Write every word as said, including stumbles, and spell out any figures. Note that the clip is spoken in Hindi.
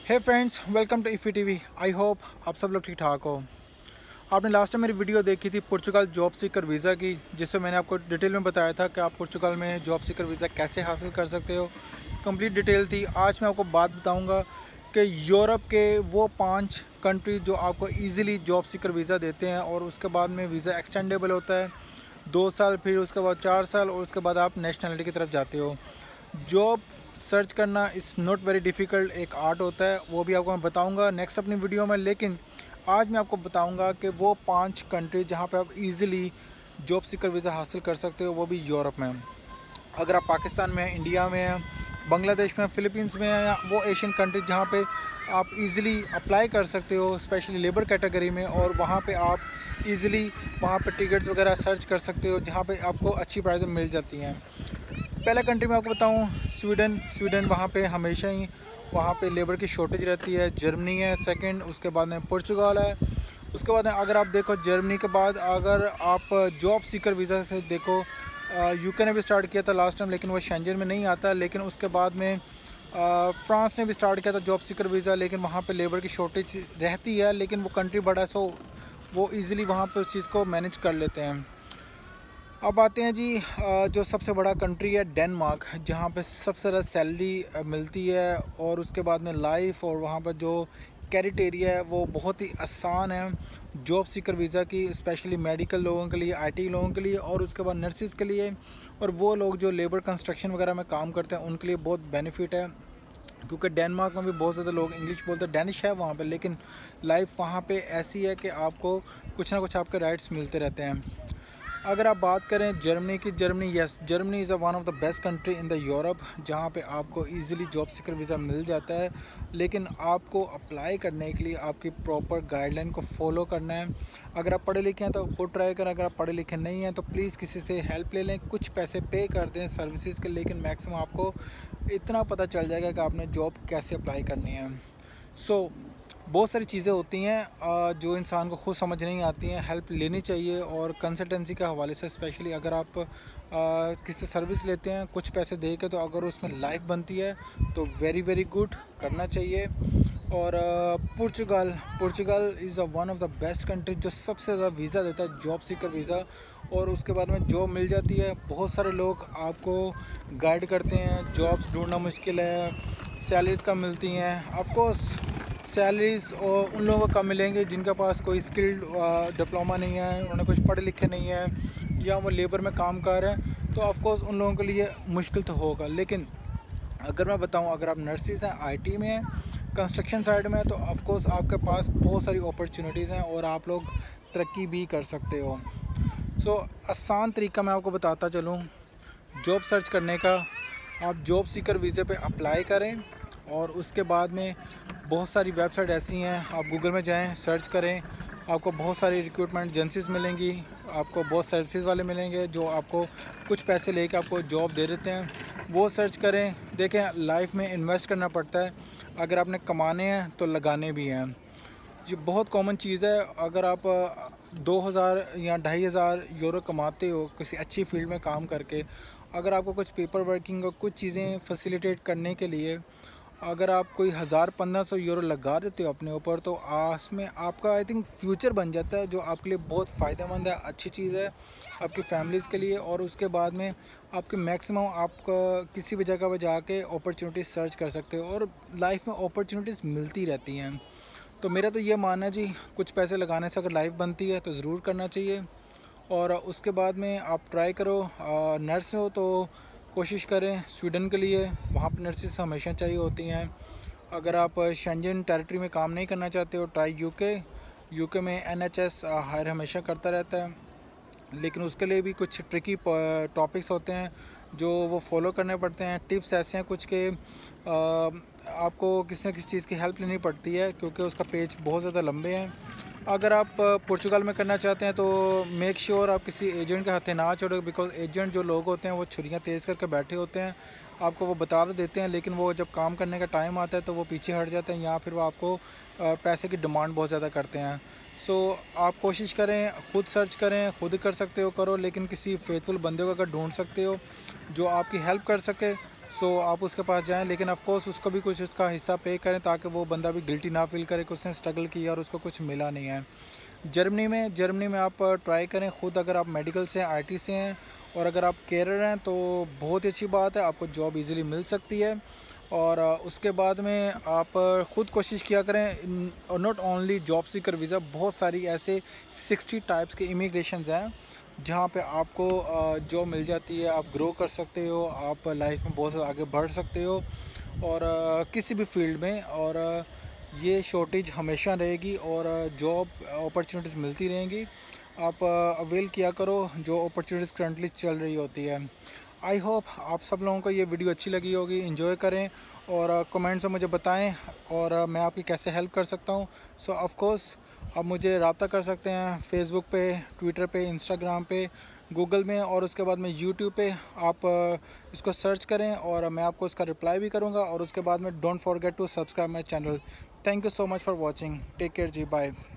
Hey friends, welcome to Iffy TV. I hope आप सब लोग ठीक ठाक हो। आपने लास्ट टाइम मेरी वीडियो देखी थी पुर्तगाल जॉब सीकर वीज़ा की, जिसमें मैंने आपको डिटेल में बताया था कि आप पुर्तगाल में जॉब सीकर वीज़ा कैसे हासिल कर सकते हो। कंप्लीट डिटेल थी। आज मैं आपको बात बताऊंगा कि यूरोप के वो पांच कंट्री जो आपको इजीली जॉब सीकर वीज़ा देते हैं और उसके बाद में वीज़ा एक्सटेंडेबल होता है दो साल, फिर उसके बाद चार साल और उसके बाद आप नेशनलिटी की तरफ जाते हो। जॉब सर्च करना इज़ नॉट वेरी डिफ़िकल्ट, एक आर्ट होता है, वो भी आपको मैं बताऊंगा नेक्स्ट अपनी वीडियो में। लेकिन आज मैं आपको बताऊंगा कि वो पांच कंट्री जहां पे आप इजीली जॉब सीकर वीज़ा हासिल कर सकते हो, वो भी यूरोप में। अगर आप पाकिस्तान में हैं, इंडिया में हैं, बांग्लादेश में, फ़िलीपींस में हैं, या वो एशियन कंट्री जहाँ पे आप इजीली अप्लाई कर सकते हो स्पेशली लेबर कैटेगरी में, और वहाँ पे आप इजीली वहाँ पे टिकट्स वगैरह सर्च कर सकते हो जहाँ पे आपको अच्छी प्राइस में मिल जाती हैं। पहला कंट्री मैं आपको बताऊँ, स्वीडन। स्वीडन वहाँ पे हमेशा ही वहाँ पे लेबर की शॉर्टेज रहती है। जर्मनी है सेकंड, उसके बाद में पुर्तगाल है। उसके बाद अगर आप देखो जर्मनी के बाद अगर आप जॉब सीकर वीज़ा से देखो, यूके ने भी स्टार्ट किया था लास्ट टाइम, लेकिन वो शेंजन में नहीं आता। लेकिन उसके बाद में फ्रांस ने भी स्टार्ट किया था जॉब सीकर वीज़ा, लेकिन वहाँ पे लेबर की शॉर्टेज रहती है। लेकिन वो कंट्री बड़ा है, सो वो ईज़िली वहाँ पर उस चीज़ को मैनेज कर लेते हैं। अब आते हैं जी, जो सबसे बड़ा कंट्री है डेनमार्क, जहाँ पे सबसे ज़्यादा सैलरी मिलती है और उसके बाद में लाइफ और वहाँ पर जो क्राइटेरिया है वो बहुत ही आसान है जॉब सीकर वीज़ा की, स्पेशली मेडिकल लोगों के लिए, आईटी लोगों के लिए, और उसके बाद नर्सिस के लिए, और वो लोग जो लेबर कंस्ट्रक्शन वगैरह में काम करते हैं उनके लिए बहुत बेनिफिट है। क्योंकि डेनमार्क में भी बहुत ज़्यादा लोग इंग्लिश बोलते हैं, डेनिश है वहाँ पे, लेकिन लाइफ वहाँ पे ऐसी है कि आपको कुछ ना कुछ आपके राइट्स मिलते रहते हैं। अगर आप बात करें जर्मनी की, Germany yes Germany is a one of the best country in the Europe, जहाँ पे आपको इजीली जॉब सीकर वीज़ा मिल जाता है। लेकिन आपको अप्लाई करने के लिए आपकी प्रॉपर गाइडलाइन को फॉलो करना है। अगर आप पढ़े लिखे हैं तो खुद ट्राई करें, अगर आप पढ़े लिखे नहीं हैं तो प्लीज़ किसी से हेल्प ले लें, कुछ पैसे पे कर दें सर्विसेज के, लेकिन मैक्सिमम आपको इतना पता चल जाएगा कि आपने जॉब कैसे अप्लाई करनी है। सो so, बहुत सारी चीज़ें होती हैं जो इंसान को खुद समझ नहीं आती हैं, हेल्प लेनी चाहिए। और कंसल्टेंसी के हवाले से स्पेशली अगर आप किसी सर्विस लेते हैं कुछ पैसे दे के, तो अगर उसमें लाइफ बनती है तो वेरी वेरी गुड करना चाहिए। और पुर्तगाल पुर्तगाल is a one of the best country जो सबसे ज़्यादा वीज़ा देता है जॉब सीकर वीज़ा, और उसके बाद में जॉब मिल जाती है। बहुत सारे लोग आपको गाइड करते हैं, जॉब्स ढूंढना मुश्किल है, सैलरीज कम मिलती हैं। ऑफकोर्स सैलरीज और उन लोगों को कम मिलेंगे जिनके पास कोई स्किल्ड डिप्लोमा नहीं है, उन्होंने कुछ पढ़े लिखे नहीं है, या वो लेबर में काम कर रहे हैं, तो ऑफकोर्स उन लोगों के लिए मुश्किल तो होगा। लेकिन अगर मैं बताऊं, अगर आप नर्सिस हैं, आईटी में हैं, कंस्ट्रक्शन साइड में है, तो ऑफकोर्स आपके पास बहुत सारी अपॉर्चुनिटीज़ हैं और आप लोग तरक्की भी कर सकते हो। सो so, आसान तरीका मैं आपको बताता चलूँ जॉब सर्च करने का। आप जॉब सीकर वीज़े पे अप्लाई करें, और उसके बाद में बहुत सारी वेबसाइट ऐसी हैं, आप गूगल में जाएं, सर्च करें, आपको बहुत सारी रिक्रूटमेंट एजेंसीज़ मिलेंगी, आपको बहुत सर्विसेज वाले मिलेंगे जो आपको कुछ पैसे लेके आपको जॉब दे देते हैं। वो सर्च करें। देखें, लाइफ में इन्वेस्ट करना पड़ता है, अगर आपने कमाने हैं तो लगाने भी हैं। ये बहुत कॉमन चीज़ है। अगर आप दो हज़ार या ढाई हज़ार यूरो कमाते हो किसी अच्छी फील्ड में काम करके, अगर आपको कुछ पेपर वर्किंग और कुछ चीज़ें फैसिलिटेट करने के लिए अगर आप कोई हज़ार पंद्रह सौ यूरो लगा देते हो अपने ऊपर, तो उसमें आपका आई थिंक फ्यूचर बन जाता है, जो आपके लिए बहुत फ़ायदेमंद है, अच्छी चीज़ है आपकी फैमिलीज़ के लिए। और उसके बाद में आपके मैक्सिमम आपका किसी भी जगह पर जाके अपॉर्चुनिटीज़ सर्च कर सकते हो, और लाइफ में अपॉर्चुनिटीज़ मिलती रहती हैं। तो मेरा तो ये मानना है जी, कुछ पैसे लगाने से अगर लाइफ बनती है तो ज़रूर करना चाहिए। और उसके बाद में आप ट्राई करो, नर्स हो तो कोशिश करें स्वीडन के लिए, वहाँ पर नर्सेस हमेशा चाहिए होती हैं। अगर आप शेंजन टेरिटरी में काम नहीं करना चाहते हो, ट्राई यूके। यूके में एनएचएस हायर हमेशा करता रहता है, लेकिन उसके लिए भी कुछ ट्रिकी टॉपिक्स होते हैं जो वो फॉलो करने पड़ते हैं। टिप्स ऐसे हैं कुछ के आपको किसी न किसी चीज़ की हेल्प लेनी पड़ती है, क्योंकि उसका पेज बहुत ज़्यादा लंबे हैं। अगर आप पुर्तगाल में करना चाहते हैं तो मेक श्योर आप किसी एजेंट के हाथे ना छोड़ो, बिकॉज एजेंट जो लोग होते हैं वो छुरियाँ तेज़ करके बैठे होते हैं, आपको वो बता तो देते हैं, लेकिन वो जब काम करने का टाइम आता है तो वो पीछे हट जाते हैं, या फिर वो आपको पैसे की डिमांड बहुत ज़्यादा करते हैं। सो so, आप कोशिश करें, खुद सर्च करें, खुद कर सकते हो करो, लेकिन किसी फेथफुल बंदे को अगर ढूंढ सकते हो जो आपकी हेल्प कर सके, सो आप उसके पास जाएं, लेकिन ऑफ कोर्स उसको भी कुछ उसका हिस्सा पे करें ताकि वो बंदा भी गिल्टी ना फील करे कि उसने स्ट्रगल किया और उसको कुछ मिला नहीं है। जर्मनी में जर्मनी में आप ट्राई करें खुद, अगर आप मेडिकल से आईटी से हैं और अगर आप केयरर हैं तो बहुत ही अच्छी बात है, आपको जॉब इजीली मिल सकती है। और उसके बाद में आप ख़ुद कोशिश किया करें, और not only job seeker visa, बहुत सारी ऐसे सिक्सटी टाइप्स के इमिग्रेशंस हैं जहाँ पे आपको जॉब मिल जाती है, आप ग्रो कर सकते हो, आप लाइफ में बहुत आगे बढ़ सकते हो और किसी भी फील्ड में। और ये शॉर्टेज हमेशा रहेगी और जॉब अपॉर्चुनिटीज़ मिलती रहेंगी। आप अवेल किया करो जो अपॉर्चुनिटीज़ करंटली चल रही होती है। आई होप आप सब लोगों को ये वीडियो अच्छी लगी होगी, एंजॉय करें और कमेंट्स में मुझे बताएं और मैं आपकी कैसे हेल्प कर सकता हूँ। सो ऑफ कोर्स आप मुझे रब्ता कर सकते हैं फेसबुक पे, ट्विटर पे, इंस्टाग्राम पे, गूगल में और उसके बाद में यूट्यूब पे आप इसको सर्च करें और मैं आपको उसका रिप्लाई भी करूँगा। और उसके बाद में don't forget to subscribe my channel. Thank you so much for watching. Take care जी, बाय।